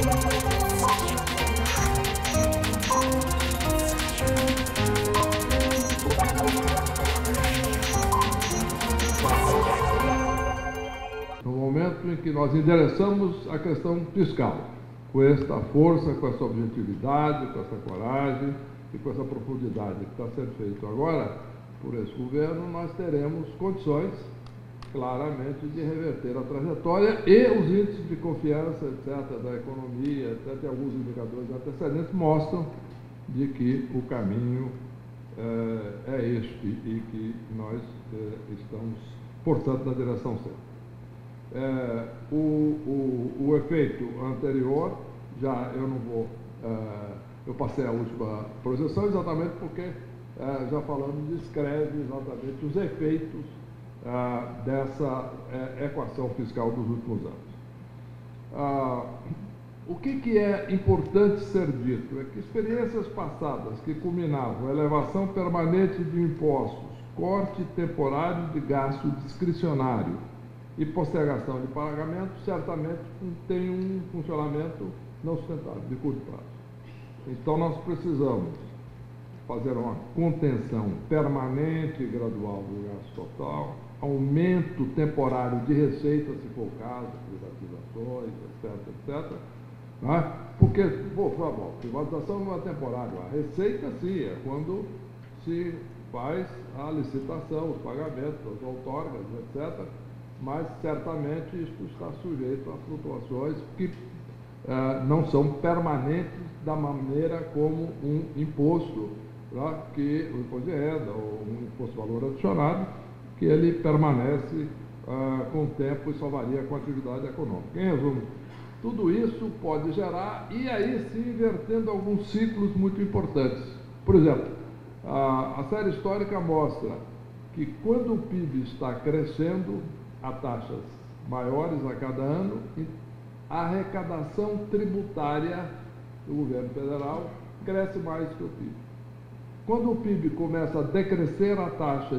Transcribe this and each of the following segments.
No momento em que nós endereçamos a questão fiscal, com esta força, com essa objetividade, com essa coragem e com essa profundidade que está sendo feito agora por esse governo, nós teremos condições, claramente, de reverter a trajetória e os índices de confiança, etc., da economia, etc., e alguns indicadores antecedentes mostram de que o caminho é este e que nós estamos, portanto, na direção certa. O efeito anterior, já eu não vou, eu passei a última projeção exatamente porque já falamos, descreve exatamente os efeitos dessa equação fiscal dos últimos anos. O que é importante ser dito é que experiências passadas que culminavam elevação permanente de impostos, corte temporário de gasto discricionário e postergação de pagamento, certamente tem um funcionamento não sustentável, de curto prazo. Então, nós precisamos fazer uma contenção permanente e gradual do gasto total, aumento temporário de receita, se for o caso, privatizações, etc., né? Porque, por favor, privatização não é temporária, a receita sim, é quando se faz a licitação, os pagamentos, as outorgas, etc., mas certamente isso está sujeito a flutuações que não são permanentes da maneira como um imposto, tá? Que o imposto de renda ou um imposto de valor adicionado, que ele permanece com o tempo e só varia com a atividade econômica. Em resumo, tudo isso pode gerar, e aí se invertendo alguns ciclos muito importantes. Por exemplo, a série histórica mostra que quando o PIB está crescendo a taxas maiores a cada ano, a arrecadação tributária do governo federal cresce mais que o PIB. Quando o PIB começa a decrescer a taxa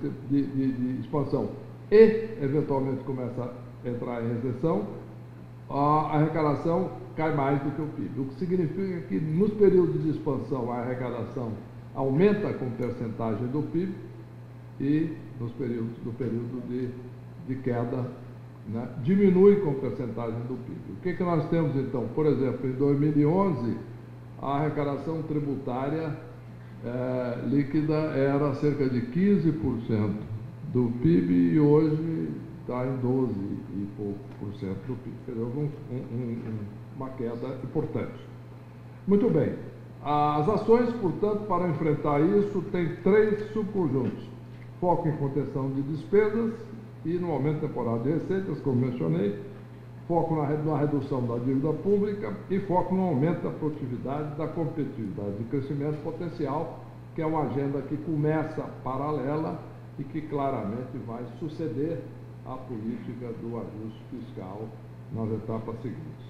de expansão e, eventualmente, começa a entrar em recessão, a arrecadação cai mais do que o PIB. O que significa que, nos períodos de expansão, a arrecadação aumenta com percentagem do PIB e, no período de queda, né, diminui com percentagem do PIB. O que nós temos, então? Por exemplo, em 2011, a arrecadação tributária líquida era cerca de 15% do PIB e hoje está em 12 e pouco por cento do PIB. Quer dizer, uma queda importante. Muito bem. As ações, portanto, para enfrentar isso, têm 3 subconjuntos. Foco em contenção de despesas e no aumento temporário de receitas, como mencionei, foco na redução da dívida pública e foco no aumento da produtividade, da competitividade e crescimento potencial, que é uma agenda que começa paralela e que claramente vai suceder a política do ajuste fiscal nas etapas seguintes.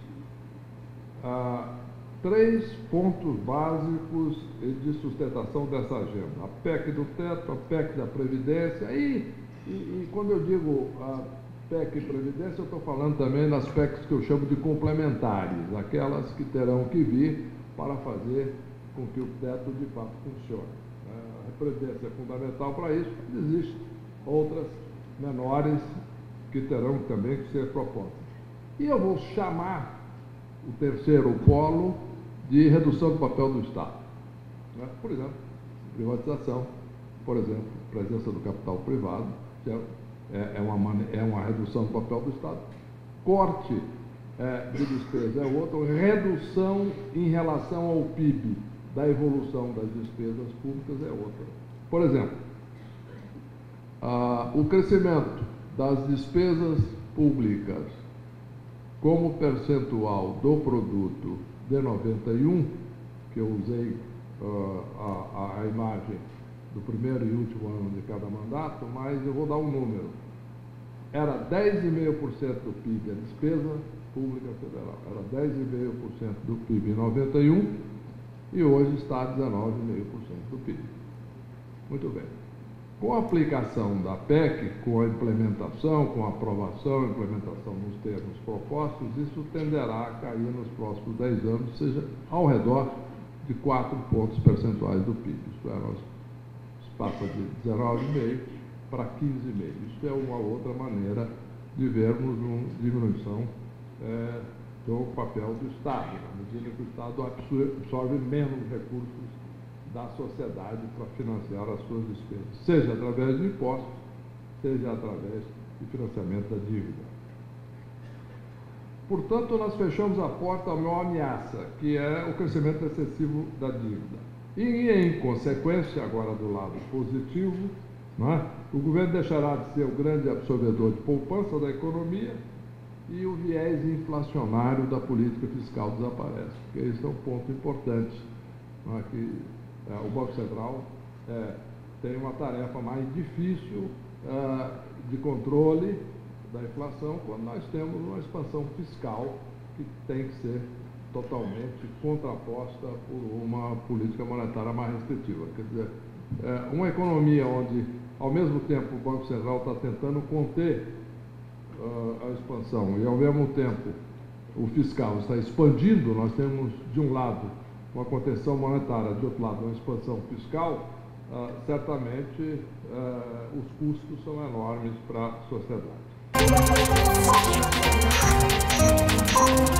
3 pontos básicos de sustentação dessa agenda: a PEC do teto, a PEC da Previdência e quando eu digo a PEC e Previdência, eu estou falando também das PECs que eu chamo de complementares, aquelas que terão que vir para fazer com que o teto de fato funcione. A Previdência é fundamental para isso, existem outras menores que terão também que ser propostas. E eu vou chamar o terceiro polo de redução do papel do Estado. Por exemplo, privatização, por exemplo, presença do capital privado, que é uma redução do papel do Estado. Corte de despesa é outro, redução em relação ao PIB da evolução das despesas públicas é outra. Por exemplo, o crescimento das despesas públicas como percentual do produto de 91, que eu usei a imagem do primeiro e último ano de cada mandato, mas eu vou dar um número. Era 10,5% do PIB a despesa pública federal, era 10,5% do PIB em 91 e hoje está a 19,5% do PIB. Muito bem. Com a aplicação da PEC, com a implementação, com a aprovação e implementação nos termos propostos, isso tenderá a cair nos próximos 10 anos, seja ao redor de 4 pontos percentuais do PIB. Isto é, nós passa de 19,5% para 15,5%. Isso é uma outra maneira de vermos uma diminuição do papel do Estado, na medida que o Estado absorve menos recursos da sociedade para financiar as suas despesas, seja através de impostos, seja através de financiamento da dívida. Portanto, nós fechamos a porta a uma ameaça, que é o crescimento excessivo da dívida. E, em consequência, agora do lado positivo, o governo deixará de ser o grande absorvedor de poupança da economia e o viés inflacionário da política fiscal desaparece, porque esse é um ponto importante, que o Banco Central tem uma tarefa mais difícil de controle da inflação quando nós temos uma expansão fiscal que tem que ser totalmente contraposta por uma política monetária mais restritiva. Quer dizer, uma economia onde, ao mesmo tempo, o Banco Central está tentando conter a expansão e, ao mesmo tempo, o fiscal está expandindo, nós temos, de um lado, uma contenção monetária, de outro lado, uma expansão fiscal, certamente os custos são enormes para a sociedade.